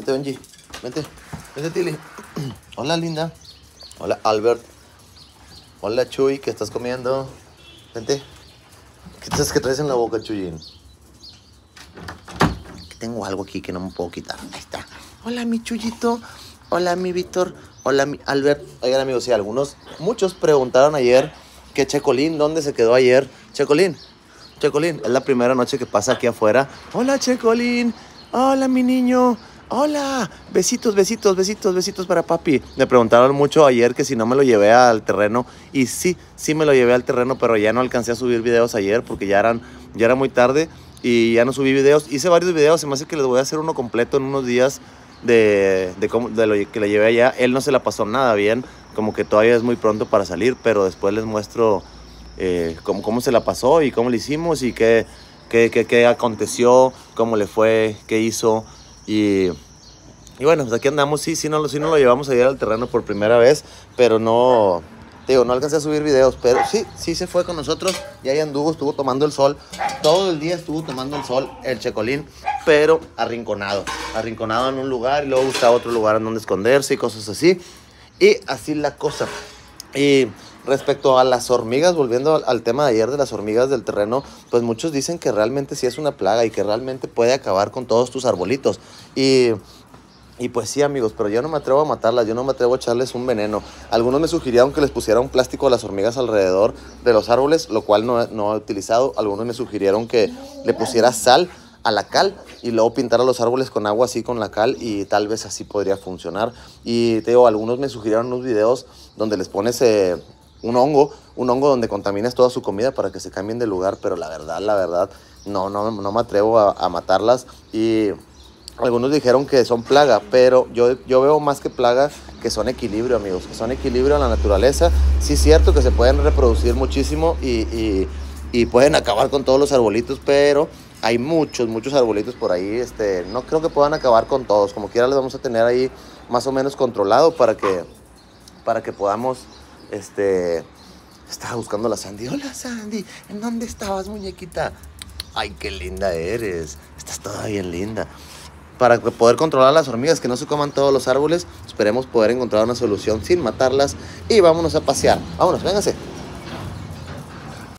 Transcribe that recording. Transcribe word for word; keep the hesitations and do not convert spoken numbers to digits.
Vente, Benji. Vente. Vente, Tilly. Hola, linda. Hola, Albert. Hola, Chuy, ¿qué estás comiendo? Vente. ¿Qué estás que traes en la boca, Chuyín? Tengo algo aquí que no me puedo quitar. Ahí está. Hola, mi Chuyito. Hola, mi Víctor. Hola, mi Albert. Oigan, amigos, sí, algunos, muchos preguntaron ayer que Checolín, ¿dónde se quedó ayer? Checolín, Checolín, es la primera noche que pasa aquí afuera. Hola, Checolín. Hola, mi niño. Hola. Besitos, besitos, besitos, besitos para papi. Me preguntaron mucho ayer que si no me lo llevé al terreno. Y sí, sí me lo llevé al terreno, pero ya no alcancé a subir videos ayer porque ya, eran, ya era muy tarde y ya no subí videos. Hice varios videos, se me hace que les voy a hacer uno completo en unos días de, de, cómo, de lo que le llevé allá. Él no se la pasó nada bien, como que todavía es muy pronto para salir, pero después les muestro eh, cómo, cómo se la pasó y cómo le hicimos y qué, qué, qué, qué aconteció, cómo le fue, qué hizo. Y, y bueno, pues aquí andamos. Sí, sí, no, sí no lo llevamos ayer al terreno por primera vez, pero no, digo, no alcancé a subir videos, pero sí, sí se fue con nosotros y ahí anduvo, estuvo tomando el sol, todo el día estuvo tomando el sol el Checolín, pero arrinconado, arrinconado en un lugar y luego buscaba otro lugar en donde esconderse y cosas así, y así la cosa. Y respecto a las hormigas, volviendo al, al tema de ayer de las hormigas del terreno, pues muchos dicen que realmente sí es una plaga y que realmente puede acabar con todos tus arbolitos. Y, y pues sí, amigos, pero yo no me atrevo a matarlas, yo no me atrevo a echarles un veneno. Algunos me sugirieron que les pusiera un plástico a las hormigas alrededor de los árboles, lo cual no, no he utilizado. Algunos me sugirieron que le pusiera sal a la cal y luego pintar a los árboles con agua así con la cal y tal vez así podría funcionar. Y te digo, algunos me sugirieron unos videos donde les pones eh, un hongo, un hongo donde contaminas toda su comida para que se cambien de lugar, pero la verdad, la verdad, no, no, no me atrevo a, a matarlas. Y algunos dijeron que son plaga, pero yo, yo veo más que plaga que son equilibrio, amigos, que son equilibrio en la naturaleza. Sí es cierto que se pueden reproducir muchísimo y, y, y pueden acabar con todos los arbolitos, pero hay muchos, muchos arbolitos por ahí. Este, no creo que puedan acabar con todos. Como quiera, les vamos a tener ahí más o menos controlado para que, para que podamos... Este, estaba buscando a la Sandy. Hola, Sandy. ¿En dónde estabas, muñequita? Ay, qué linda eres. Estás toda bien linda. Para poder controlar a las hormigas, que no se coman todos los árboles, esperemos poder encontrar una solución sin matarlas. Y vámonos a pasear. Vámonos, vénganse.